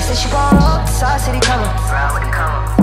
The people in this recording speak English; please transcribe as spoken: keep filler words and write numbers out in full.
Said she gon' roll, South City come up.